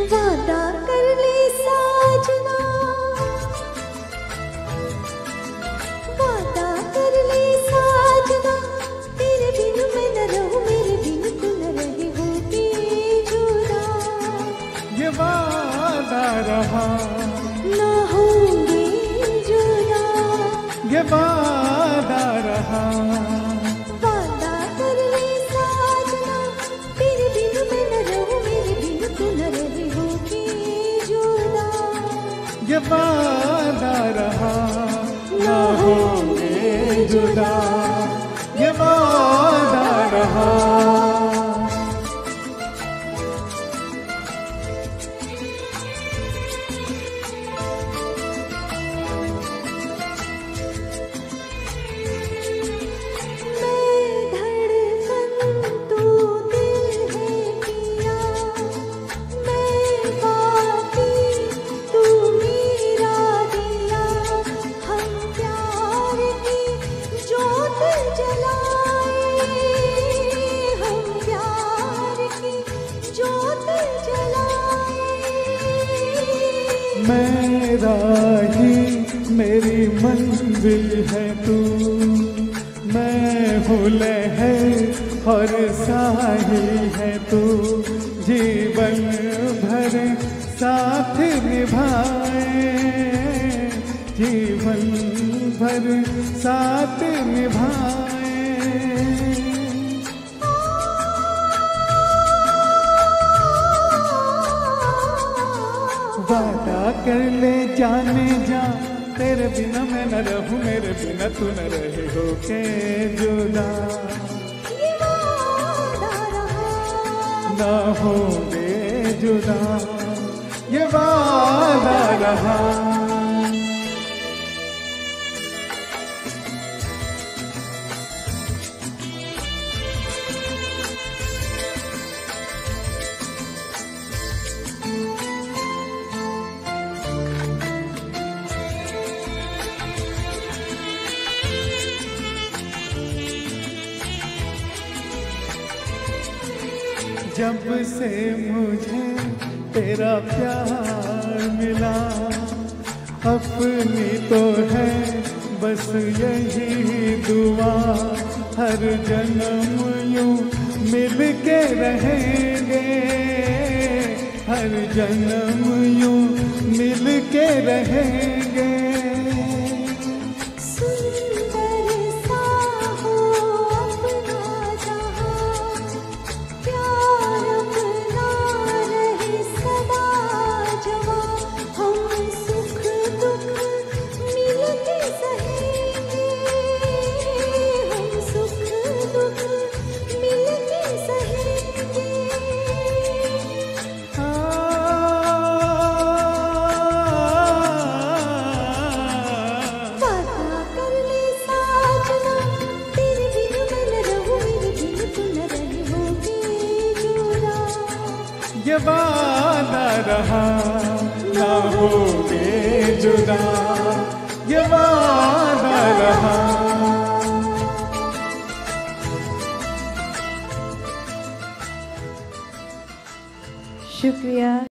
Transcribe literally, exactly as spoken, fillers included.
वादा कर ले साजना, वादा कर ले साजना, तेरे बिन मैं न रहूं, मेरे बिन तू न रहे होगी जुदा। ये वादा रहा ना होंगे जुदा, ये वादा रहा। वादा कर ले साजना, तेरे बिन मैं न रहूं, मेरे बिन तू न रहे होगी जुदा। ये वादा रहा ना होंगे जुदा, ये वादा रहा। मेरा ही मेरी मंजिल है तू, मैं हूँ लहर और साहिल है तू। जीवन भर साथ निभाए, जीवन भर साथ निभाए। वादा कर ले जाने जा, तेरे बिना मैं न रहूं, मेरे बिना तू न रहे हो के जुदा। ये वादा रहा ना होंगे जुदा, ये वादा रहा। जब से मुझे तेरा प्यार मिला, अपनी तो है बस यही दुआ। हर जन्म यूं मिल के रहेंगे, हर जन्म यूं मिल के रहेंगे। ये वादा रहा ना होंगे जुदा, ये वादा रहा। शुक्रिया।